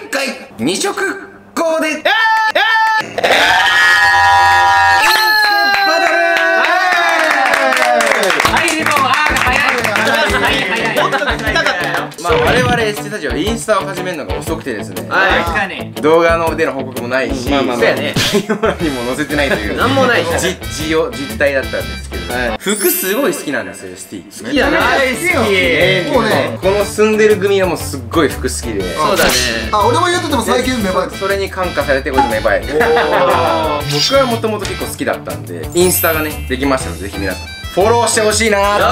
回二色コーデまあ我々エステたちはインスタを始めるのが遅くてですね、動画のでの報告もないし、概要欄にも載せてないというなんもない実態だったんですけど、服すごい好きなんですよ、スティ。 好きだね。大好き。 もうね、この住んでる組はもうすっごい服好きで。 そうだね。 あ、俺も言ってても最近芽生えて。 それに感化されてこいつ芽生えて。僕はもともと結構好きだったんで、インスタがねできましたので、ぜひ皆さんフォローしてほしいなーって。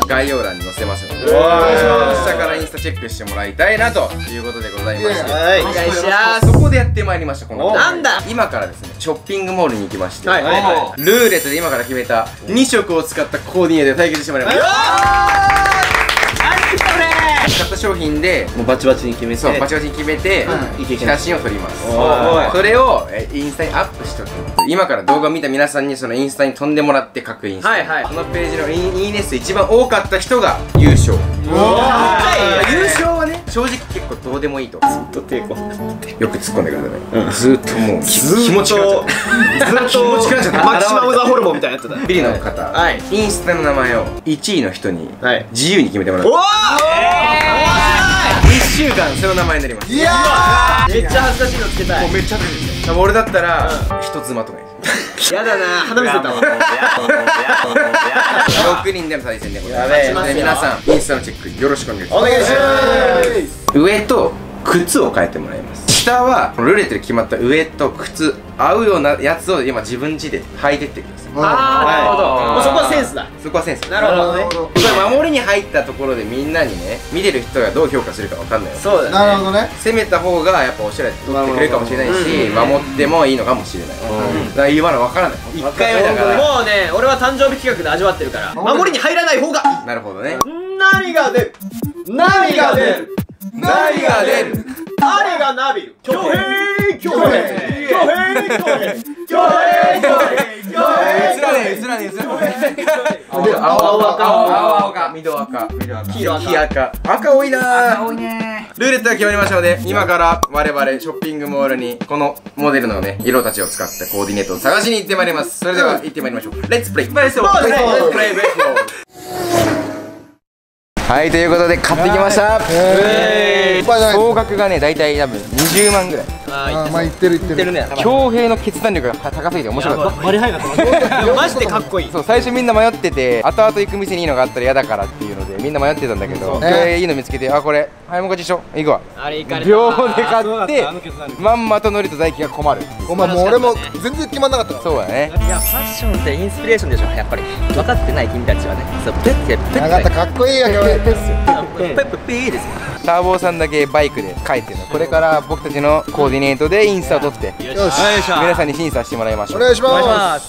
概要欄に載せますので、下からインスタチェックしてもらいたいなということでございまして、 お願いします。 そこでやってまいりました。このなんだ、 今からですね、ショッピングモールに行きまして、ルーレットで今から決めた2色を使ったコーディネートで対決してもらいます。買った商品でもうバチバチに決めて、そうバチバチに決めて写真を撮ります。それをインスタにアップしておく。今から動画を見た皆さんにそのインスタに飛んでもらって、各インスタこのページのいいね数一番多かった人が優勝。優勝はね、正直結構どうでもいいと。ずっと抵抗よく突っ込んでください。ずっともう気持ちがずっと気持ちがちゃった。 マキシマムザホルモンみたいなやつだ。 ビリの方、インスタの名前を1位の人に自由に決めてもらう。1週間その名前になります。いやー、めっちゃ恥ずかしいのつけたい。 もうめっちゃ恥ずかしい。多分俺だったら人妻とかやだな、鼻水出たわ。 6人での対戦でございます。皆さんインスタのチェックよろしくお願いします。 お願いします。 上と靴を変えてもらいます。下はこのルーレットで決まった上と靴合うようなやつを今自分家で履いてってください。 あー、なるほど。もうそこはセンスだ。 そこはセンス。 なるほどね。 これ守りに入ったところでみんなにね、見てる人がどう評価するかわかんないよ。 そうだね。 なるほどね。 攻めた方がやっぱおしゃれ取ってくれるかもしれないし、守ってもいいのかもしれない。だから今のわからない。1回目だから。 もうね、俺は誕生日企画で味わってるから、守りに入らない方がいい。 なるほどね。 何が出る、何が出る、 何が出る、 誰がナビル、挙兵挙兵挙兵挙兵青赤、緑赤、黄赤、赤多いなー。ルーレットが決まりましたので、今から我々ショッピングモールにこのモデルのね色たちを使ったコーディネートを探しに行ってまいります。それでは行ってまいりましょう。レッツプレイ。はい、ということで買ってきました。総額がね、大体多分20万ぐらい。 あ、まあ言ってるね。 恭平の決断力が高すぎて面白かった。 バリハイだったマジでかっこいい。 そう、最初みんな迷ってて、後々行く店にいいのがあったら嫌だからっていうのでみんな迷ってたんだけど、恭平いいの見つけて、あ、これはい、もう勝ちしょ、行くわ。 あれ行かれた。 秒で買ってまんまとノリと大輝が困る。 お前もう俺も全然決まんなかった。 そうだね。 いや、ファッションってインスピレーションでしょ、やっぱり。分かってない君たちはね、そう、ペッて分かった、かっこいいや、今日。 ペッペーですよ。 ターボーさんだけバイクで帰ってるの。これから僕たちのコーディネートでインスタを撮って、 よし、 皆さんに審査してもらいましょう。 お願いします。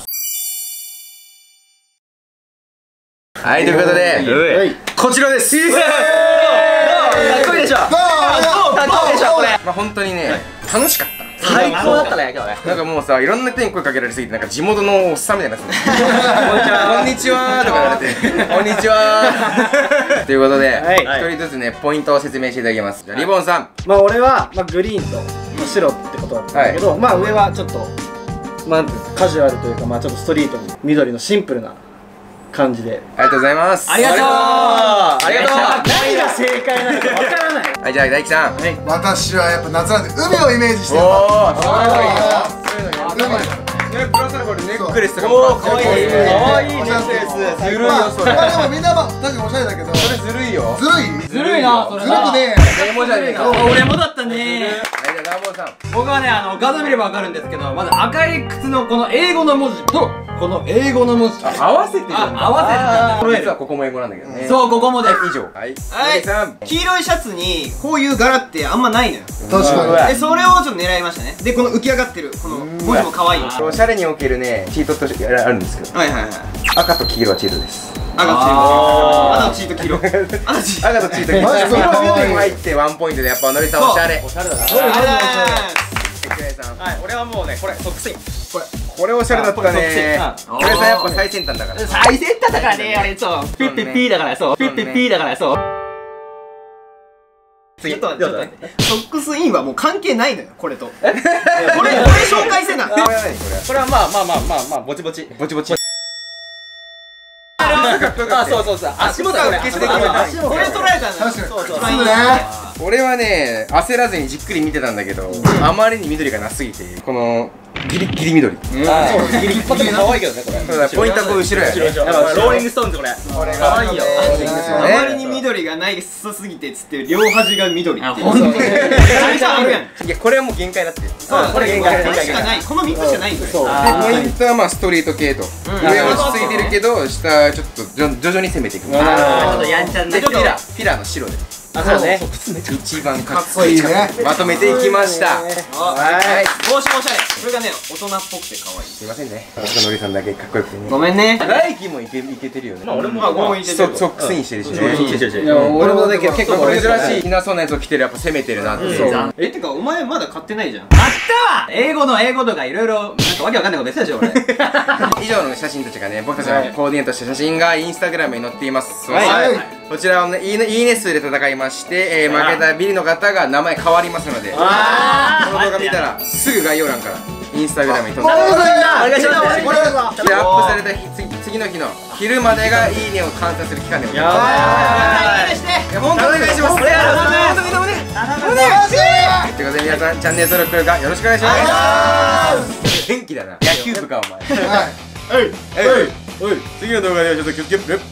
はい、ということでこちらです。 かっこいいでしょ。かっこいいでしょ、これ。 まあ本当にね、楽しかった。 最高だったね、今日ね。 なんかもうさ、いろんな人に声かけられすぎて、なんか地元のおっさんみたいなやつね。こんにちはとか言われて、こんにちはということで、一人ずつね、ポイントを説明していただきます。じゃあリボンさん。 まあ俺はグリーンと白ってことだったんだけど、まあ上はちょっとまあカジュアルというか、まあちょっとストリートに緑のシンプルな感じで。 ありがとうございます。 ありがとう。ありがとう。 何が正解なのかわからない。 はい、じゃあ大輝さん。 私はやっぱ夏なんで海をイメージしてる。 おお、そういうのいいよ。そういうのいいよ。ね、プラスアルファでネックレスとかもかわいい。かわいいネックレス。ずるいよそれ。 まあでもみんな確かにおしゃれだけど、 それずるいよ。 ずるい？ ずるいな、それ。 ずるくね俺もじゃねえか。 俺もだったね。 はい、じゃあラボさん。 僕はね、画像見ればわかるんですけど、まず赤い靴のこの英語の文字とこの英語の文字合わせてるんだ。 合わせてる。 実はここも英語なんだけどね。 そう、ここもです。 以上。はい。 黄色いシャツにこういう柄ってあんまないのよ。 確かで、それをちょっと狙いましたね。で、この浮き上がってるこの文字も可愛い。 おしゃれにおけるね、チートとしてあるんですけど。 はいはいはい。 赤と黄色はチートです。 赤とチート黄色。赤とチート。 赤とチート黄色。緑も入ってワンポイントでやっぱのりさんおしゃれ。おしゃれだな。 はい、俺はもうね、これソックスイン。 これおしゃれだったね。これさやっぱ最先端だから。 最先端だからね、あれそう。ピッピッピーだからそう。ピッピッピーだからそう。 ちょっと待ってソックスインはもう関係ないのよこれとこれ紹介せなこれはまあぼちぼちぼちぼち。 あ、そうそうそう、足元は決してできない。 これ捉えたの確かにそうそうね。 俺はね、焦らずにじっくり見てたんだけど、あまりに緑がなすぎて、このギリギリ緑。 そう、ギリギリ可愛いけどね、これ。 そうだ、ポイントはこう後ろや。 ローリングストーンズこれ。可愛いよ。 あまりに緑がないすぎてっつって両端が緑っていう。 いや、これはもう限界だって。 そうだ、これ限界しかない。この3つしかないんだよ。 で、ポイントはまあストリート系と。上は落ち着いてるけど、下ちょっと徐々に攻めていく。 ちょっとやんちゃんな。 ピラーの白で。 あ、そうね。 一番かっこいいね。まとめていきました。はい。 帽子もおしゃれ。これがね、大人っぽくて可愛い。 すいませんね。のりさんだけかっこよくてね。 ごめんね。 来季もいけてるよね。 まあ俺もいけてる。 ソックスインしてるしね。 俺もね、結構珍しい着なそうなやつを着てる、やっぱ攻めてるなって。 てかお前まだ買ってないじゃん。 買ったわ。英語とかいろいろなんかわけわかんないこと言ってたでしょ俺。 以上の写真たちがね、僕たちがコーディネートした写真がインスタグラムに載っています。こちらをね、いいね数で戦いまして、負けたビリの方が名前変わりますので、この動画見たらすぐ概要欄からインスタグラムに飛んでお願いします。 で、アップされた次の日の昼までがいいねを観察する期間でございます。本当お願いします。お願いします。ということで皆さんチャンネル登録がよろしくお願いします。元気だな。野球部かお前。次の動画ではちょっと気をつけてね。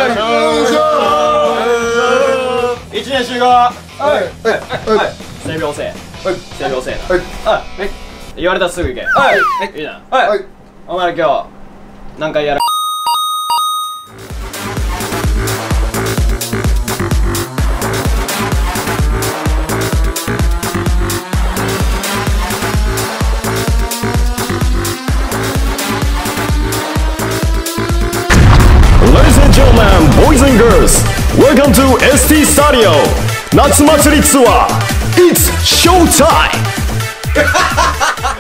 1年集合。性病性だ。言われたらすぐ行け。いいな。お前ら今日何回やる。 Ladies and gentlemen, boys and girls, welcome to ST Studio 夏祭りツアー It's Showtime!